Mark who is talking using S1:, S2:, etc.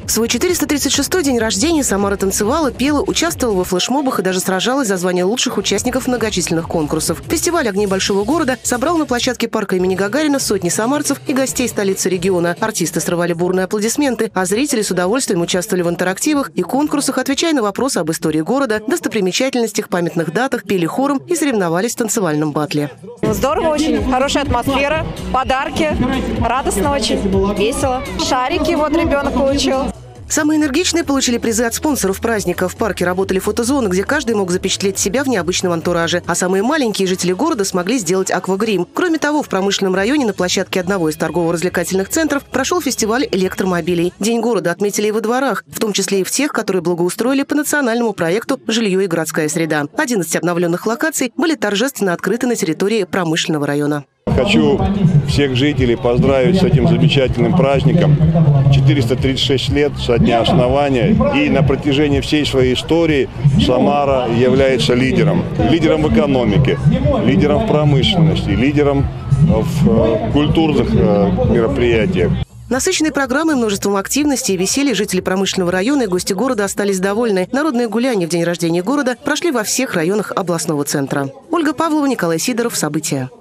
S1: В свой 436-й день рождения Самара танцевала, пела, участвовала во флешмобах и даже сражалась за звание лучших участников многочисленных конкурсов. Фестиваль «Огни большого города» собрал на площадке парка имени Гагарина сотни самарцев и гостей столицы региона. Артисты срывали бурные аплодисменты, а зрители с удовольствием участвовали в интерактивах и конкурсах, отвечая на вопросы об истории города, достопримечательностях, памятных датах, пели хором и соревновались в танцевальном батле.
S2: Здорово очень, хорошая атмосфера, подарки, радостно очень, весело. Шарики вот ребенок получил.
S1: Самые энергичные получили призы от спонсоров праздника. В парке работали фотозоны, где каждый мог запечатлеть себя в необычном антураже. А самые маленькие жители города смогли сделать аквагрим. Кроме того, в промышленном районе на площадке одного из торгово-развлекательных центров прошел фестиваль электромобилей. День города отметили и во дворах, в том числе и в тех, которые благоустроили по национальному проекту «Жилье и городская среда». 11 обновленных локаций были торжественно открыты на территории промышленного района.
S3: Хочу всех жителей поздравить с этим замечательным праздником. 436 лет со дня основания. И на протяжении всей своей истории Самара является лидером. Лидером в экономике, лидером в промышленности, лидером в культурных мероприятиях.
S1: Насыщенной программой, множеством активностей и веселья жители промышленного района и гости города остались довольны. Народные гуляния в день рождения города прошли во всех районах областного центра. Ольга Павлова, Николай Сидоров. События.